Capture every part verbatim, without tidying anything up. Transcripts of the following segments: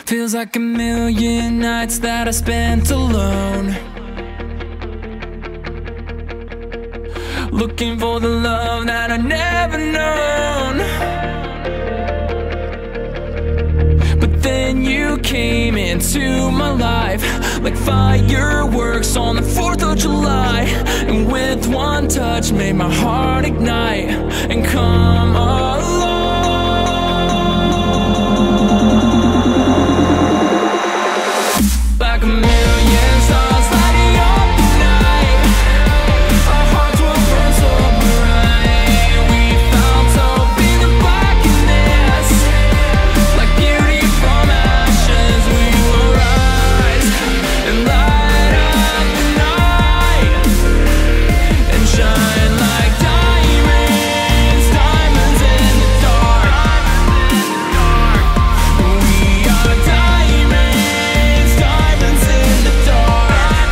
Feels like a million nights that I spent alone, looking for the love that I never known. But then you came into my life like fireworks on the fourth of July, and with one touch made my heart ignite and come alive. Like a million stars lighting up the night, our hearts will burn so bright. We found hope in the blackness, like beauty from ashes. We will rise and light up the night and shine like diamonds, diamonds in the dark. We are diamonds, diamonds in the dark.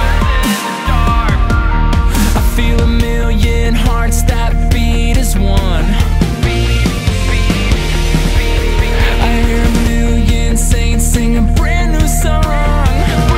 I feel a million hearts that beat as one. I hear a million saints sing a brand new song,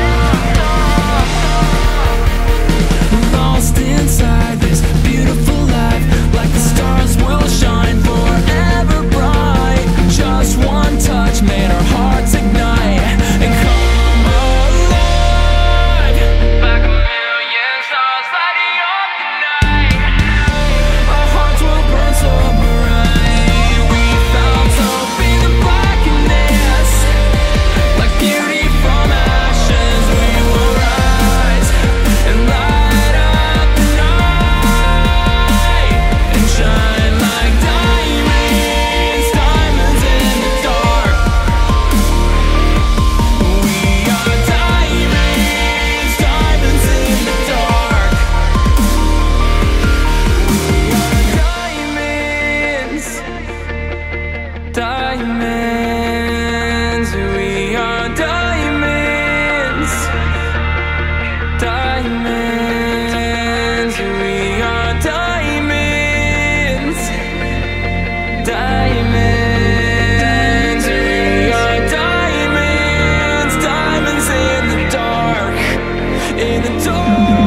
lost inside this beautiful life, like the stars will shine forever bright. Just one touch made our hearts ignite and come alive. Like a million stars lighting up the night, our hearts will burn so bright. We found hope in the blackness, like beauty from ashes. We will rise and light up the night and shine like diamonds, diamonds in the dark. We are diamonds, diamonds in the dark. We are diamonds, diamonds. We are diamonds, diamonds. We are diamonds, diamonds. We are diamonds, diamonds in the dark, in the dark.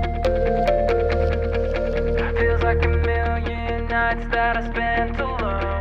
Feels like a million nights that I spent alone,